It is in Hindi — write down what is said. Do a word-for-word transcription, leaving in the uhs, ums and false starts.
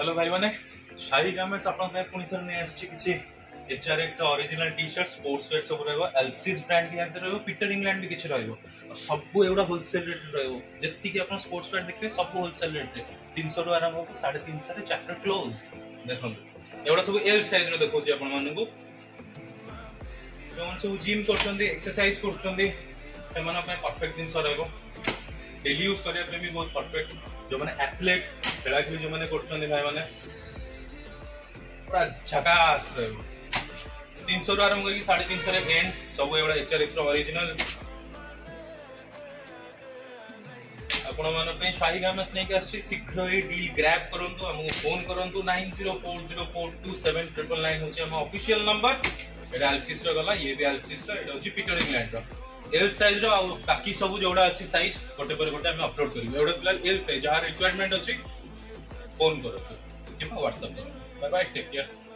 हेलो भाई माने शाही गार्मेंट्स आपन पे पुनी थर ने आछि किछि HRX original t-shirt sports wear सब रहबो एलसीज ब्रांड भी आते रहबो पीटर इंग्लैंड भी किछि रहबो सब एवडा होलसेल रेट रहबो जत्ती कि आपन स्पोर्ट्स वेयर देखबे सब होलसेल रेट रे तीन सौ रु आरंभ हो साढ़े तीन सौ रे चैप्टर क्लोज देखो एवडा सब एल साइज रे देखो जे आपन मानन को जोन सब जिम करछन्दी एक्सरसाइज करछन्दी से माने पे परफेक्ट दिन सो रहबो डेली यूज करिया पे भी बहुत परफेक्ट जो माने एथलीट खेला खेली जो माने करछन्दी भाई माने पूरा झकास रहबो तीन सौ रु आरंभ करके साढ़े तीन सौ रे एंड सब एवडा एचआरएक्स रो ओरिजिनल आपण मन पे शाही गार्मेंट्स नै के आछि शीघ्र ही डील ग्रैब करंतु हमको फोन करंतु nine zero four zero four two seven nine nine nine होचे हम ऑफिशियल नंबर एटा एलसीस रो गला ये भी एलसीस रो एटा होची पीटर इंग्लैंड रो एल साइज रो आ बाकी सब जोडा अछि साइज गोटे पर गोटे हम अपलोड करिवे एवडा फिलहाल एल साइज जहां रिक्वायरमेंट अछि फोन करो कि व्हाट्सएप करो बाय बाय टेक केयर।